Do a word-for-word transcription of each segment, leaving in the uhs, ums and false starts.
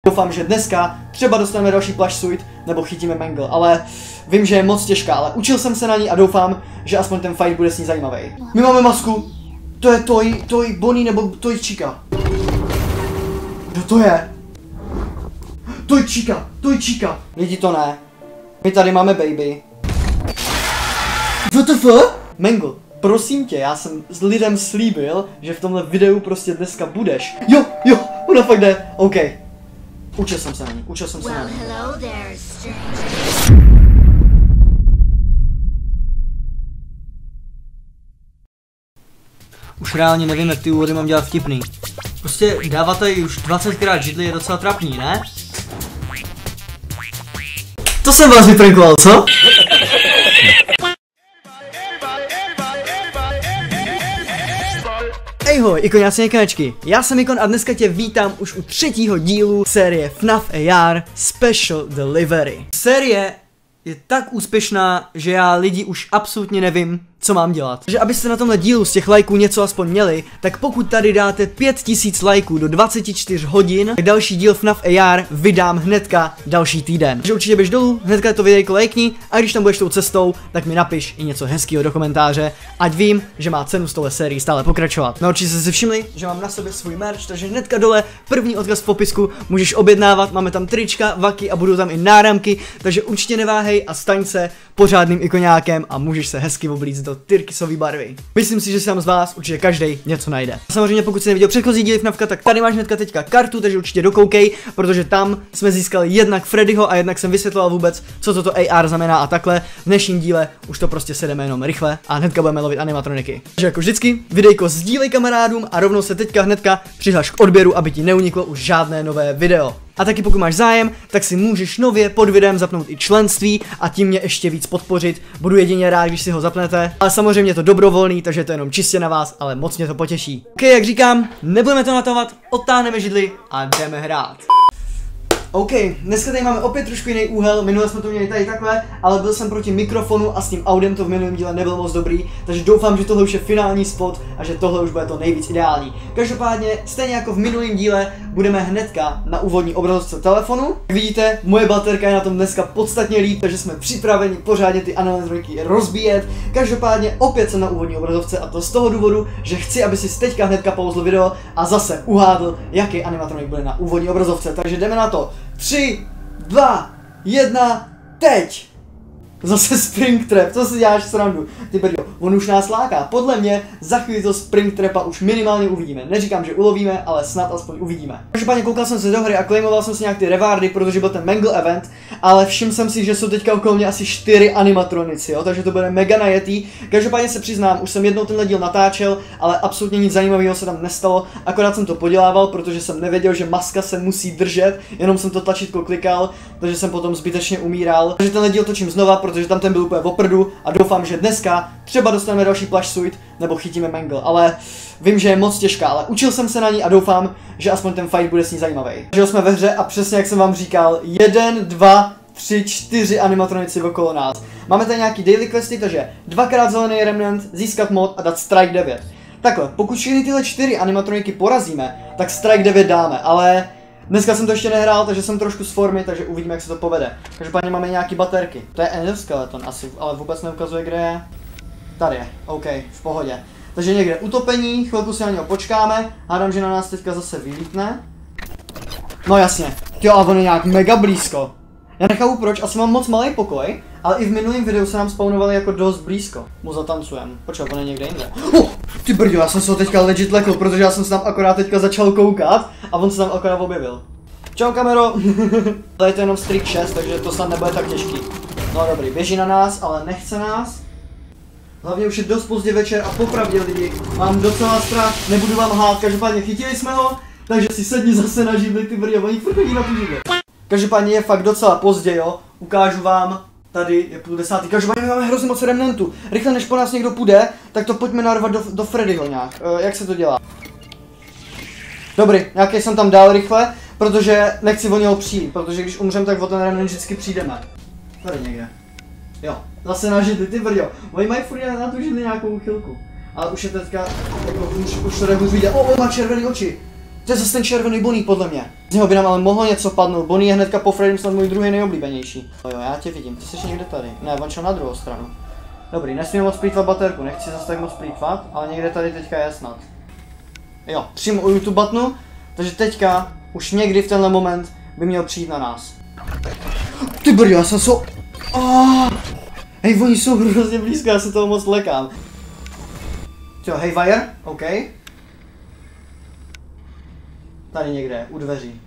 Doufám, že dneska třeba dostaneme další plush suit nebo chytíme Mangle, ale vím, že je moc těžká, ale učil jsem se na ní a doufám, že aspoň ten fight bude s ní zajímavý. My máme masku. To je Toy, Toy Bonnie nebo Toy Chica. Kdo to je? Toy Chica, Toy Chica. Lidi, to ne. My tady máme baby. W T F? Mangle, prosím tě, já jsem s lidem slíbil, že v tomhle videu prostě dneska budeš. Jo, jo, ona fakt jde. OK. Učil jsem se na ní, učil jsem se na ní. Už reálně nevím, jak ty úvody mám dělat vtipný. Prostě dávat tady už dvacetkrát židli je docela trapný, ne? To jsem vás vyprankoval, co? Ejhoj, ikoňáci nekanečky, já jsem Ikon a dneska tě vítám už u třetího dílu série F N A F A R Special Delivery. Série je tak úspěšná, že já lidi už absolutně nevím, co mám dělat. Takže abyste na tomhle dílu z těch lajků něco aspoň měli, tak pokud tady dáte pět tisíc lajků do dvacet čtyři hodin, tak další díl F N A F A R vydám hnedka další týden. Takže určitě běž dolů, hnedka to videjko lajkni a když tam budeš tou cestou, tak mi napiš i něco hezkého do komentáře, ať vím, že má cenu z tohle sérii stále pokračovat. No určitě jste si všimli, že mám na sobě svůj merch, takže hnedka dole první odkaz v popisku můžeš objednávat, máme tam trička, vaky a budou tam i náramky, takže určitě neváhej a staň se pořádným ikoňákem a můžeš se hezky oblíct do tyrkysové barvy. Myslím si, že si tam z vás určitě každý něco najde. Samozřejmě pokud jsi neviděl předchozí díly FNAFka, tak tady máš hnedka teďka kartu, takže určitě dokoukej, protože tam jsme získali jednak Freddyho a jednak jsem vysvětloval vůbec, co toto A R znamená a takhle. V dnešním díle už to prostě sedeme jenom rychle a hnedka budeme lovit animatroniky. Takže jako vždycky, videjko sdílej kamarádům a rovnou se teďka hnedka přihlaš k odběru, aby ti neuniklo už žádné nové video. A taky pokud máš zájem, tak si můžeš nově pod videem zapnout i členství a tím mě ještě víc podpořit. Budu jedině rád, když si ho zapnete, ale samozřejmě je to dobrovolný, takže je to jenom čistě na vás, ale moc mě to potěší. Ok, jak říkám, nebudeme to natahovat, odtáhneme židli a jdeme hrát. OK, dneska tady máme opět trošku jiný úhel, minule jsme to měli tady takhle, ale byl jsem proti mikrofonu a s tím audiem to v minulém díle nebylo moc dobrý, takže doufám, že tohle už je finální spot a že tohle už bude to nejvíc ideální. Každopádně, stejně jako v minulém díle, budeme hnedka na úvodní obrazovce telefonu. Jak vidíte, moje baterka je na tom dneska podstatně líp, takže jsme připraveni pořádně ty animatroniky rozbíjet. Každopádně opět jsem na úvodní obrazovce a to z toho důvodu, že chci, aby si teďka hnedka pauzl video a zase uhádl, jaký animatronik bude na úvodní obrazovce, takže jdeme na to. tři, dva, jedna, teď! Zase Springtrap, co si děláš srandu? Ty brďo, on už nás láká. Podle mě za chvíli to Springtrapa už minimálně uvidíme. Neříkám, že ulovíme, ale snad aspoň uvidíme. Každopádně koukal jsem se do hry a claimoval jsem si nějak ty rewardy, protože byl ten Mangle event, ale všiml jsem si, že jsou teďka okolo mě asi čtyři animatronici, jo, takže to bude mega najetý. Každopádně se přiznám, už jsem jednou tenhle díl natáčel, ale absolutně nic zajímavého se tam nestalo, akorát jsem to podělával, protože jsem nevěděl, že maska se musí držet, jenom jsem to tlačítko klikal, takže jsem potom zbytečně umíral. Takže tenhle díl točím znova, protože tam ten byl úplně v oprdu a doufám, že dneska třeba dostaneme další plush suit nebo chytíme Mangle, ale vím, že je moc těžká, ale učil jsem se na ní a doufám, že aspoň ten fight bude s ní zajímavý. Takže jsme ve hře a přesně jak jsem vám říkal, jeden, dva, tři, čtyři animatronici okolo nás. Máme tady nějaký daily questy, takže dvakrát zelený remnant, získat mod a dát strike devět. Takhle, pokud všechny tyhle čtyři animatroniky porazíme, tak strike devět dáme, ale dneska jsem to ještě nehrál, takže jsem trošku z formy, takže uvidíme, jak se to povede. Každopádně máme nějaký baterky. To je endoskeleton asi, ale vůbec neukazuje, kde je. Tady je, OK, v pohodě. Takže někde utopení, chvilku si na něho počkáme, hádám, že na nás teďka zase vylítne. No jasně, jo, a on je nějak mega blízko. Já nechápu proč, asi mám moc malý pokoj, ale i v minulém videu se nám spawnovali jako dost blízko. Mu zatancujem. Počkej, on je někde jinde. Oh, ty brďo, já jsem se ho teďka legit lekl, protože já jsem se tam akorát teďka začal koukat a on se tam akorát objevil. Čau kamero. Tady je to jenom streak šest, takže to snad nebude tak těžký. No dobrý, běží na nás, ale nechce nás. Hlavně už je dost pozdě večer a popravdě lidi, mám docela strach, nebudu vám hát, každopádně chytili jsme ho, takže si sedni zase na židli, ty brďo, oni furt chodí na tu židli. Každopádně je fakt docela pozdě, jo, ukážu vám, tady je půl desátý, každopádně máme hrozně moc remnantů. Rychle než po nás někdo půjde, tak to pojďme narvat do, do Freddyho nějak, e, jak se to dělá? Dobrý, nějaký jsem tam dal rychle, protože nechci o něho přijít, protože když umřem, tak o ten remnant vždycky přijdeme. Tady někde. Jo, zase na židli, ty brďo, oni mají furt na tu židli nějakou chvilku. Ale už je teďka, jako už, už to jde hůř vidět, o, on má červený oči. To je zase ten červený Bonnie podle mě. Z něho by nám ale mohlo něco padnout. Bonnie je hnedka po Freddym snad můj druhý nejoblíbenější. No jo, já tě vidím, ty jsi někde tady. Ne, on šel na druhou stranu. Dobrý, nesmím moc plýtvat baterku, nechci zase tak moc plýtvat, ale někde tady teďka je snad. Jo, přímo u YouTube butonu, takže teďka už někdy v tenhle moment by měl přijít na nás. Ty brďo, já jsem so... Oh! Hej, oni jsou hrozně blízko, já se toho moc lekám. Jo, hej, wire, OK. Tady někde, u dveří.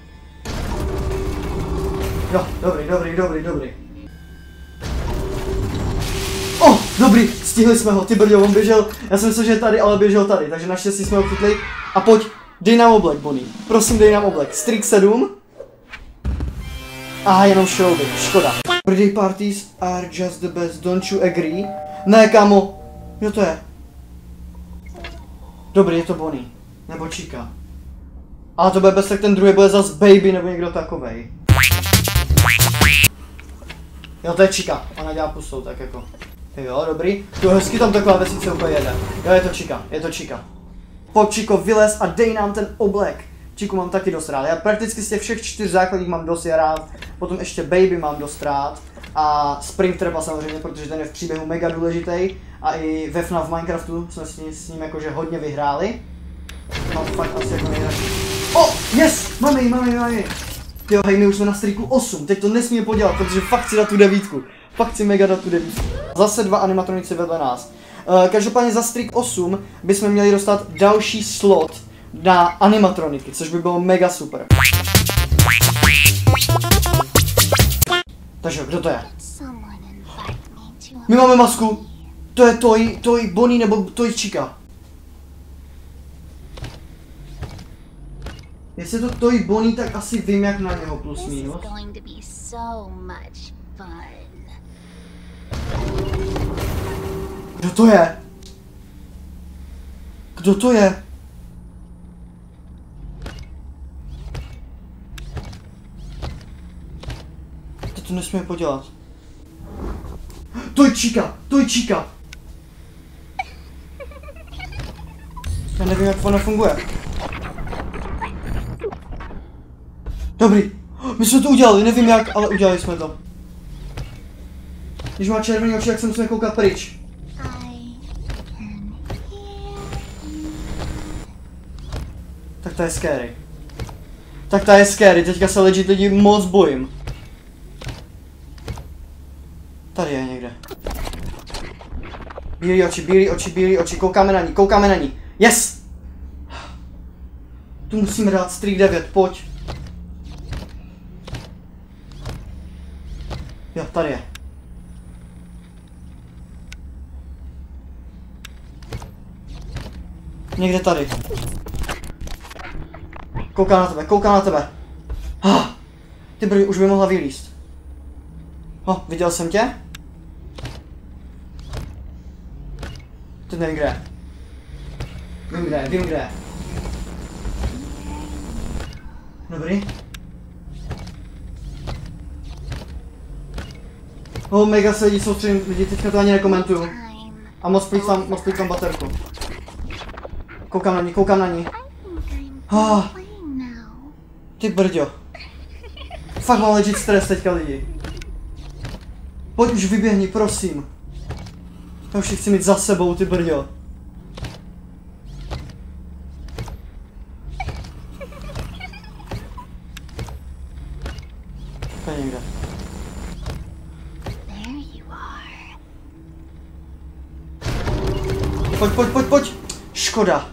Jo, dobrý, dobrý, dobrý, dobrý. Oh, dobrý, stihli jsme ho, ty brďo, on běžel, já jsem myslel, že je tady, ale běžel tady, takže naštěstí jsme ho chytli. A pojď, dej nám oblek, Bonnie, prosím dej nám oblek, Strik sedm. Aha, jenom šrouby, škoda. Birthday parties are just the best, don't you agree? Ne, kámo, jo to je. Dobrý, je to Bonnie, nebo Chica. Ale to bude bez, tak ten druhý bude zas Baby nebo někdo takovej. Jo, to je Chica, ona dělá pustou, tak jako. Jo, dobrý. Tu hezky tam taková vesnice úplně jede. Jo, je to Chica, je to Chica. Pojď, Chico, vylez a dej nám ten oblek. Chiku mám taky dost rád. Já prakticky z těch všech čtyř základních mám dost rád. Potom ještě Baby mám dost rád. A Springtrapa samozřejmě, protože ten je v příběhu mega důležitý. A i ve F N A F Minecraftu jsme s ním, s ním jakože hodně vyhráli. Mám fakt asi jako nejradši. Oh, yes! Máme ji, máme ji, máme ji. Jo, hej, my už jsme na Striku osm, teď to nesmíme podělat, protože fakt chci dát tu devítku. Fakt chci mega dát tu devítku. Zase dva animatronici vedle nás. Uh, každopádně za Strik osm bychom měli dostat další slot na animatroniky, což by bylo mega super. Takže kdo to je? My máme masku. To je Toy, Toy Bonnie nebo Toy Chica. Jestli to Toy Bonnie, tak asi vím jak na něho plus minus. Kdo to je? Kdo to je? To to nesmíme podělat. Toy Chica, Toy Chica. Já nevím jak ona funguje. Dobrý, my jsme to udělali, nevím jak, ale udělali jsme to. Když má červený oči, jak se musíme koukat pryč. Tak to je scary. Tak to je scary, teďka se legit lidi moc bojím. Tady je někde. Bílý oči, bílý oči, bílý oči, koukáme na ní, koukáme na ní. Yes! Tu musíme dát Strik devět, pojď. Jo, tady je. Někde tady. Kouká na tebe, kouká na tebe. Ah, ty brý, už by mohla vylízt. Oh, viděl jsem tě? Teď nevím kde. Vím kde, vím kde. Dobrý. Oh, mega se lidi soustředím, lidi teďka to ani nekomentuju. A moc plýtvám, moc plýtvám baterku. Koukám na ní, koukám na ní. Ah, ty brďo. Fakt mám legit stres teďka lidi. Pojď už vyběhni, prosím. Já už ji chci mít za sebou, ty brďo. To je někde. Pojď, pojď, pojď, pojď. Škoda.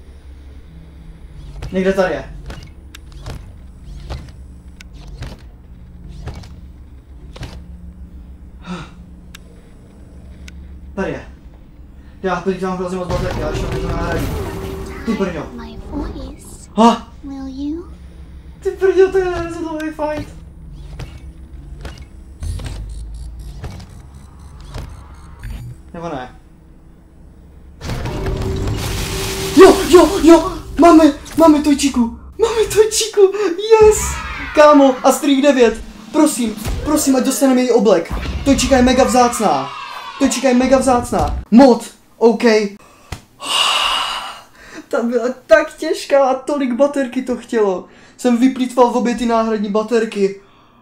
Někde tady je. Tady je. Já teď mám hrozně moc baterky, ale ještě to nahradí. Ty brďo. Ha! Ty brďo, to je hrozně dlouhý fight. Nebo ne? Jo, jo, jo! Máme, máme Toy Chicu! Máme Toy Chicu! Yes! Kámo, a Strik devět! Prosím, prosím, ať dostaneme její oblek. Toy Chica je mega vzácná. Toy Chica je mega vzácná. Mod, OK. Ta byla tak těžká a tolik baterky to chtělo. Jsem vyplýtval v obě ty náhradní baterky.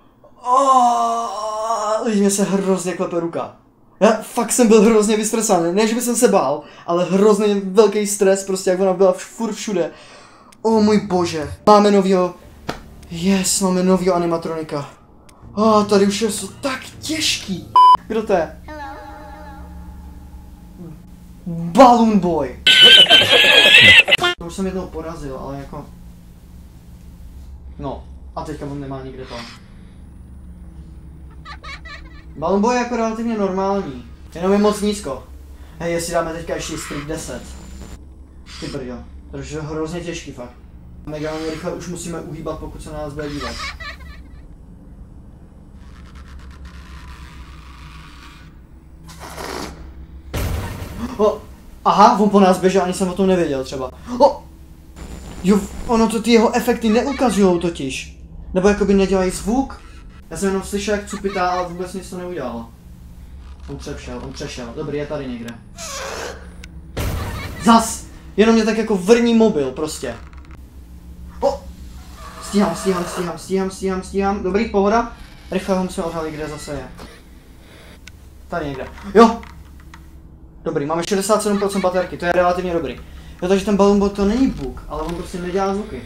Oh, mě se hrozně klepe ruka. Já fakt jsem byl hrozně vystresaný, ne že by jsem se bál, ale hrozně velký stres, prostě jak ona byla furt všude. O oh, můj bože. Máme novýho, yes, máme novýho animatronika. A oh, tady už jsou tak těžký. Kdo to je? Balloon Boy. To už jsem jednou porazil, ale jako... No, a teďka on nemá nikde to. Balloon Boy je jako relativně normální, jenom je moc nízko. Hej, jestli dáme teďka ještě Streak deset. Ty brďo, to je hrozně těžký fakt. Mega rychle už musíme uhýbat, pokud se na nás bude dívat. O, aha, on po nás běžel, ani jsem o tom nevěděl třeba. O, jo, ono to ty jeho efekty neukazujou totiž. Nebo jakoby nedělají zvuk. Já jsem jenom slyšel, jak cupitá, ale vůbec nic to neudělalo. On přešel, on přešel. Dobrý, je tady někde. Zas! Jenom mě tak jako vrní mobil, prostě. O! Stíhám, stíhám, stíhám, stíhám, stíhám, stíhám. Dobrý, pohoda. Rychle ho musíme odhalit, kde zase je. Tady někde. Jo! Dobrý, máme šedesát sedm procent baterky, to je relativně dobrý. Jo, takže ten Balloon Boy to není bug, ale on prostě nedělá zvuky.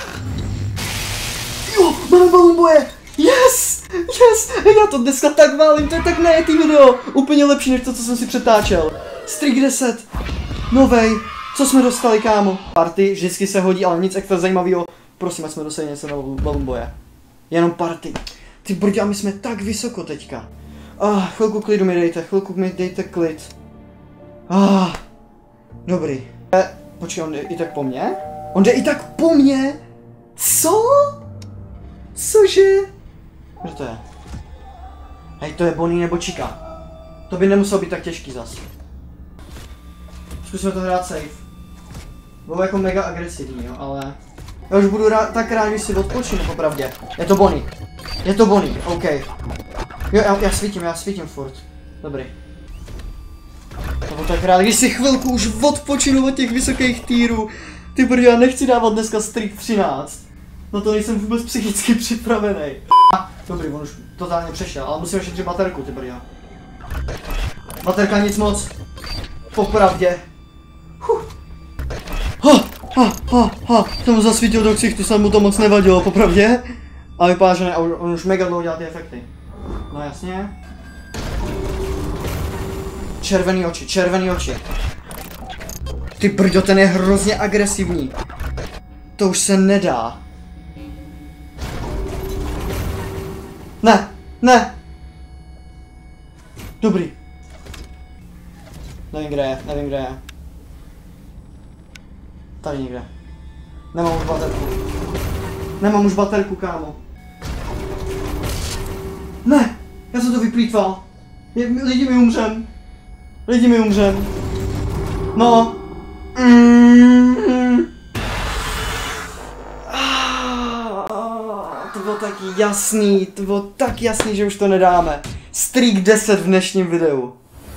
Jo, máme Balloon Boye! Yes! Yes! Já to dneska tak válím, to je tak najetý video. Úplně lepší než to, co jsem si přetáčel. Streak deset. Novej. Co jsme dostali, kámo? Party vždycky se hodí, ale nic extra zajímavého. Prosím, ať jsme dostali něco na Balloon Boye. Jenom party. Ty brdě, a my jsme tak vysoko teďka. Ah, chvilku klidu mi dejte, chvilku mi dejte klid. Ah, dobrý. E, počkej, on jde i tak po mně? On jde i tak po mně? Co? Cože? Kdo to je? Hej, to je Bonnie nebo Chica. To by nemuselo být tak těžký zas. Zkusíme to hrát safe. Bylo jako mega agresivní, jo, ale... Já už budu rád, tak rád, když si odpočinu, popravdě. Je to Bonnie. Je to Bonnie, OK. Jo, já, já svítím, já svítím furt. Dobrý. To budu tak rád, když si chvilku už odpočinu od těch vysokých týrů. Ty brďo, já nechci dávat dneska Streak třináct. Na to nejsem vůbec psychicky připravený. Dobrý, on už totálně přešel, ale musím šetřit baterku, ty brďo. Baterka nic moc. Popravdě. Huh. Ha, ha, ha, ha. Jsem mu zasvítil do ksichtu, snad mu to moc nevadilo, popravdě. A vypadá, že ne, on už mega dlouho dělá ty efekty. No jasně. Červený oči, červený oči. Ty brďo, ten je hrozně agresivní. To už se nedá. Ne, ne. Dobrý. Nevím, kde je, nevím, kde je. Tady někde. Nemám už baterku. Nemám už baterku, kámo. Ne, já jsem to vyplýtval. Lidi mi umřem. Lidi mi umřem. No. Mm. To bylo tak jasný, to bylo tak jasný, že už to nedáme. Streak deset v dnešním videu.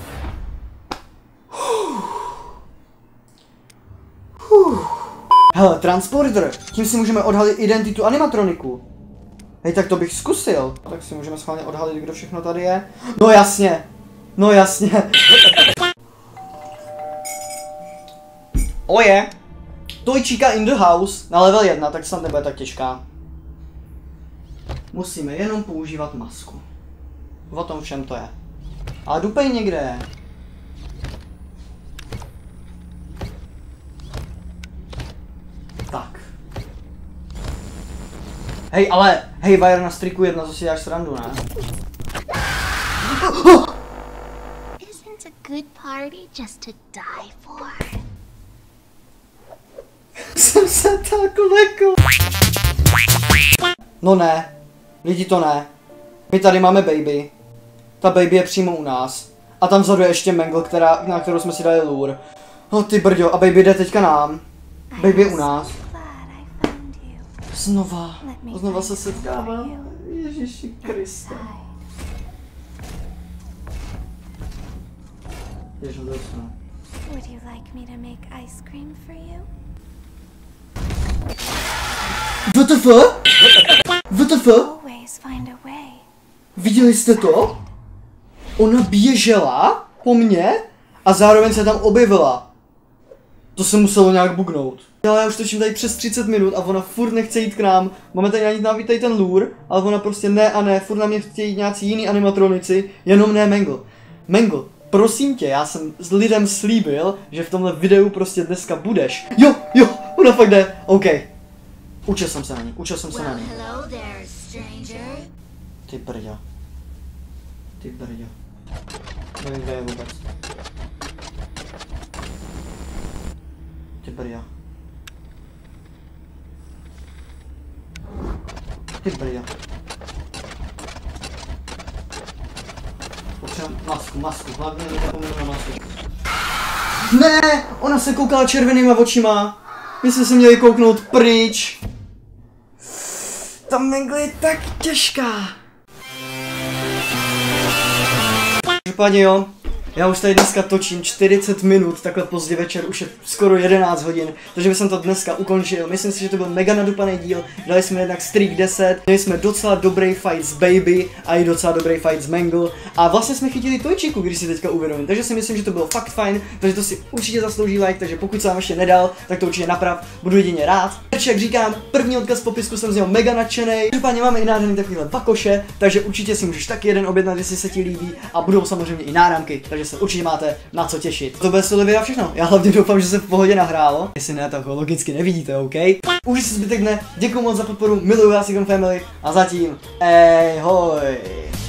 Hele, transporter, tím si můžeme odhalit identitu animatroniku. Hej, tak to bych zkusil. Tak si můžeme schválně odhalit, kdo všechno tady je. No jasně, no jasně. Oje, Toy Chica in the house na level jedna, tak snad nebude tak těžká. Musíme jenom používat masku. O tom všem to je. Ale dupej někde. Tak. Hej, ale, hej, Wire na Streaku jedna, co si dáš srandu, ne? Isn't a good party just to die for? Jsem se tak lekl. No ne, lidi to ne. My tady máme baby. Ta baby je přímo u nás. A tam vzadu je ještě Mangle, která, na kterou jsme si dali lure. No ty brďo, a baby jde teďka nám. Baby je u nás. Znova, znova se setkává. Ježiši Kriste. Ježiši, dostanu. Would you like me to make ice cream for you? W T F? W T F? Viděli jste to? Ona běžela po mně a zároveň se tam objevila. To se muselo nějak bugnout. Ale já už točím tady přes třicet minut a ona furt nechce jít k nám. Máme tady nějaký návít tady ten lure, ale ona prostě ne a ne, furt na mě chtějí jít nějací jiný animatronici, jenom ne Mangle. Mangle, prosím tě, já jsem s lidem slíbil, že v tomhle videu prostě dneska budeš. Jo, jo, ona fakt jde, OK. Učil jsem se na ní, učil jsem se na ní. Ty brďo. Ty brďo. Nevím, kde je vůbec. Ty brďo. Ty brďo. Potřebujeme masku, masku, hlavně nezapomenu na masku. Ne, ona se koukala červenýma očima. My jsme se měli kouknout pryč. Ta Mangle je tak těžká. Každopádně jo, já už tady dneska točím čtyřicet minut, takhle pozdě večer, už je skoro jedenáct hodin, takže bych jsem to dneska ukončil. Myslím si, že to byl mega nadupaný díl, dali jsme jednak streak deset, měli jsme docela dobrý fight s Baby a i docela dobrý fight s Mangle a vlastně jsme chytili Toychiku, když si teďka uvědomím, takže si myslím, že to bylo fakt fajn, takže to si určitě zaslouží like, takže pokud se vám ještě nedal, tak to určitě naprav, budu jedině rád. Takže jak říkám, první odkaz v popisku, jsem z něho mega nadšený. Každopádně máme i nádherný takovýhle bakoše, takže určitě si můžeš taky jeden objednat, jestli se ti líbí a budou samozřejmě i náramky, takže se určitě máte na co těšit. To bude z toho videa všechno. Já hlavně doufám, že se v pohodě nahrálo. Jestli ne, tak ho logicky nevidíte, OK? Už si zbytek dne, děkuju moc za podporu, miluju vás, Family a zatím, ej, hoj.